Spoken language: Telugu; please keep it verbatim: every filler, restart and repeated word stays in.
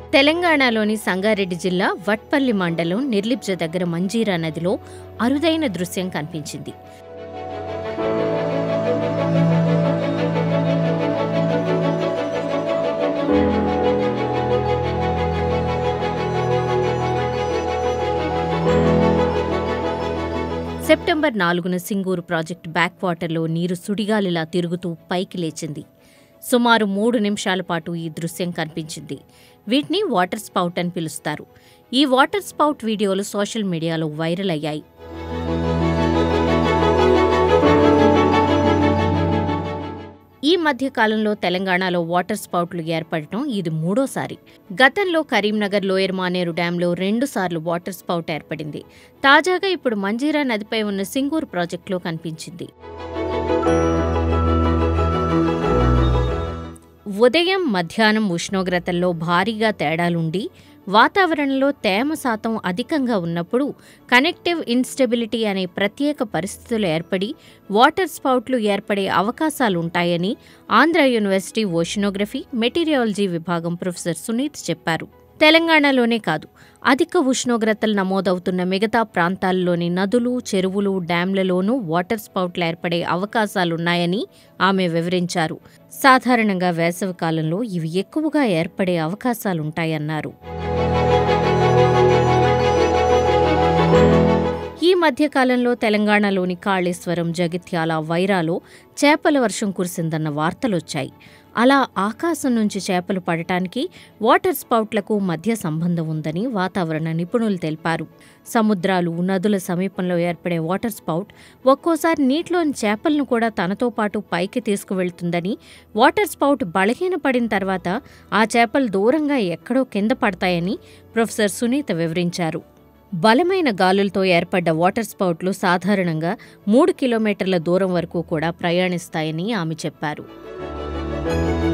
తెలంగాణలోని సంగారెడ్డి జిల్లా వట్పల్లి మండలం నిర్లిప్జ దగ్గర మంజీరా నదిలో అరుదైన దృశ్యం కనిపించింది. సెప్టెంబర్ నాలుగున సింగూరు ప్రాజెక్టు బ్యాక్ వాటర్లో నీరు సుడిగాలిలా తిరుగుతూ పైకి లేచింది. సుమారు మూడు నిమిషాల పాటు ఈ దృశ్యం కనిపించింది. వీటిని వాటర్ స్పౌట్ అని పిలుస్తారు. ఈ వాటర్ స్పౌట్ వీడియోలు సోషల్ మీడియాలో వైరల్ అయ్యాయి. ఈ మధ్య కాలంలో తెలంగాణలో వాటర్ స్పౌట్లు ఏర్పడటం ఇది మూడోసారి. గతంలో కరీంనగర్ లోయర్ మానేరు డ్యాంలో రెండు సార్లు వాటర్ స్పౌట్ ఏర్పడింది. తాజాగా ఇప్పుడు మంజీరా నదిపై ఉన్న సింగూరు ప్రాజెక్టులో కనిపించింది. ఉదయం మధ్యాహ్నం ఉష్ణోగ్రతల్లో భారీగా తేడాలుండి వాతావరణంలో తేమ శాతం అధికంగా ఉన్నప్పుడు కనెక్టివ్ ఇన్స్టెబిలిటీ అనే ప్రత్యేక పరిస్థితులు ఏర్పడి వాటర్ స్పౌట్లు ఏర్పడే అవకాశాలుంటాయని ఆంధ్ర యూనివర్సిటీ ఓషనోగ్రఫీ మెటీరియాలజీ విభాగం ప్రొఫెసర్ సునీత్ చెప్పారు. తెలంగాణలోనే కాదు, అధిక ఉష్ణోగ్రతలు నమోదవుతున్న మిగతా ప్రాంతాల్లోని నదులు, చెరువులు, డ్యాంలలోనూ వాటర్ స్పౌట్లు ఏర్పడే అవకాశాలున్నాయని ఆమె వివరించారు. సాధారణంగా వేసవి కాలంలో ఇవి ఎక్కువగా ఏర్పడే అవకాశాలుంటాయన్నారు. ఈ మధ్యకాలంలో తెలంగాణలోని కాళేశ్వరం, జగిత్యాల, వైరాలో చేపల వర్షం కురిసిందన్న వార్తలొచ్చాయి. అలా ఆకాశం నుంచి చేపలు పడటానికి వాటర్ స్పౌట్లకు మధ్య సంబంధం ఉందని వాతావరణ నిపుణులు తెలిపారు. సముద్రాలు, నదుల సమీపంలో ఏర్పడే వాటర్ స్పౌట్ ఒక్కోసారి నీటిలోని చేపలను కూడా తనతో పాటు పైకి తీసుకువెళ్తుందని, వాటర్ స్పౌట్ బలహీనపడిన తర్వాత ఆ చేపలు దూరంగా ఎక్కడో కింద పడతాయని ప్రొఫెసర్ సునీత వివరించారు. బలమైన గాలులతో ఏర్పడ్డ వాటర్ స్పౌట్లు సాధారణంగా మూడు కిలోమీటర్ల దూరం వరకు కూడా ప్రయాణిస్తాయని ఆమె చెప్పారు.